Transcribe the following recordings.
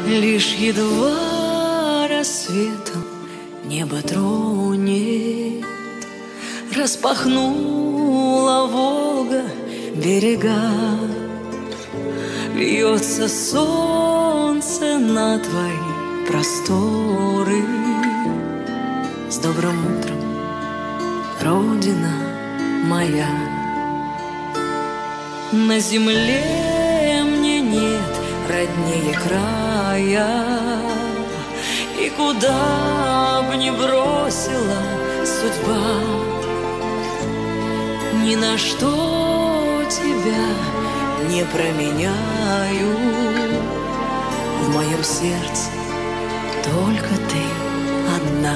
Лишь едва рассветом небо тронет, распахнула Волга берега, льется солнце на твои просторы. С добрым утром, Родина моя. На земле мне нет роднее края, и куда б ни бросила судьба, ни на что тебя не променяю. В моем сердце только ты одна.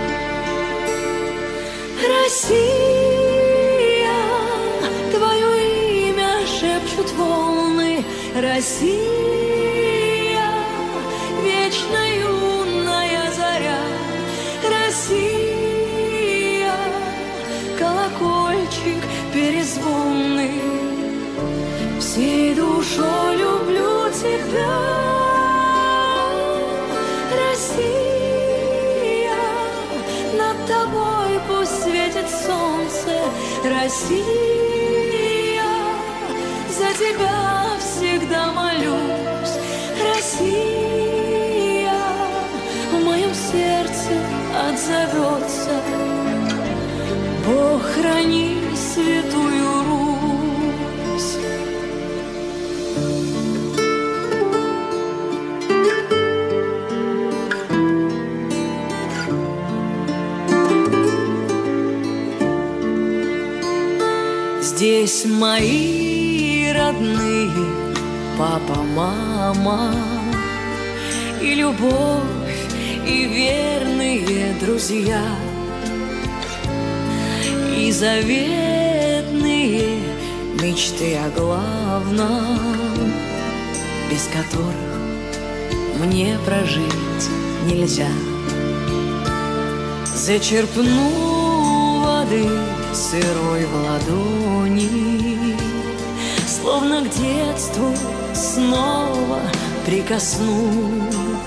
Россия, твое имя шепчут волны. Россия, вечно юная заря. Россия, колокольчик перезвонный. Всей душой люблю тебя. Россия, над тобой пусть светит солнце. Россия, за тебя всегда молюсь. Россия, в моем сердце отзовется. Бог храни святую Русь. Здесь мои родные, папа, мама, и любовь, и верные друзья, и заветные мечты о главном, без которых мне прожить нельзя. Зачерпну воды сырой в ладони, словно к детству снова прикоснусь,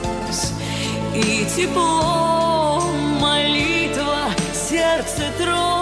и тепло молитва сердце тронет.